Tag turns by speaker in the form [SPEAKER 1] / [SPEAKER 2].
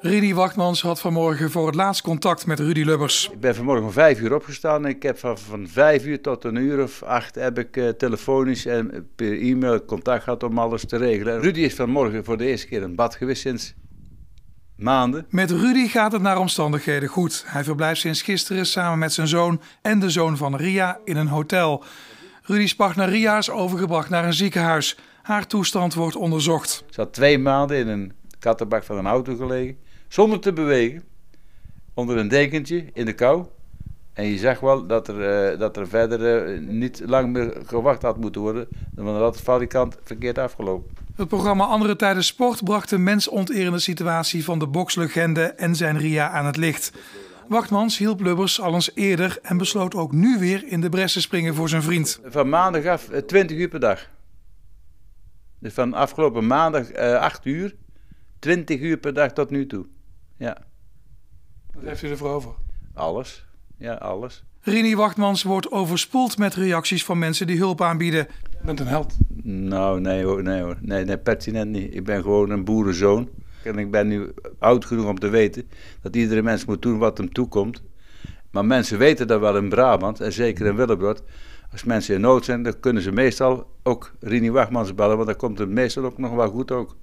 [SPEAKER 1] Rini Wachtmans had vanmorgen voor het laatst contact met Rudy Lubbers.
[SPEAKER 2] Ik ben vanmorgen om 5 uur opgestaan en ik heb van 5 uur tot een uur of 8 heb ik telefonisch en per e-mail contact gehad om alles te regelen. Rudy is vanmorgen voor de eerste keer in bad geweest sinds maanden.
[SPEAKER 1] Met Rudy gaat het naar omstandigheden goed. Hij verblijft sinds gisteren samen met zijn zoon en de zoon van Ria in een hotel. Rudy's partner Ria is overgebracht naar een ziekenhuis. Haar toestand wordt onderzocht.
[SPEAKER 2] Ze had 2 maanden in een kattenbak van een auto gelegen, zonder te bewegen, onder een dekentje in de kou. En je zag wel dat er verder niet lang meer gewacht had moeten worden, want dan had het valikant verkeerd afgelopen.
[SPEAKER 1] Het programma Andere Tijden Sport bracht de mensonterende situatie van de bokslegende en zijn Ria aan het licht. Wachtmans hielp Lubbers al eens eerder en besloot ook nu weer in de bres te springen voor zijn vriend.
[SPEAKER 2] Van maandag af 20 uur per dag. Dus van afgelopen maandag 8 uur, 20 uur per dag tot nu toe. Ja.
[SPEAKER 1] Wat heeft u ervoor over?
[SPEAKER 2] Alles. Ja, alles.
[SPEAKER 1] Rini Wachtmans wordt overspoeld met reacties van mensen die hulp aanbieden. Je bent een held.
[SPEAKER 2] Nou, nee hoor. Nee, pertinent niet. Ik ben gewoon een boerenzoon. En ik ben nu oud genoeg om te weten dat iedere mens moet doen wat hem toekomt. Maar mensen weten dat wel in Brabant, en zeker in Willembrod. Als mensen in nood zijn, dan kunnen ze meestal ook Rini Wachtmans bellen, want dan komt het meestal ook nog wel goed ook.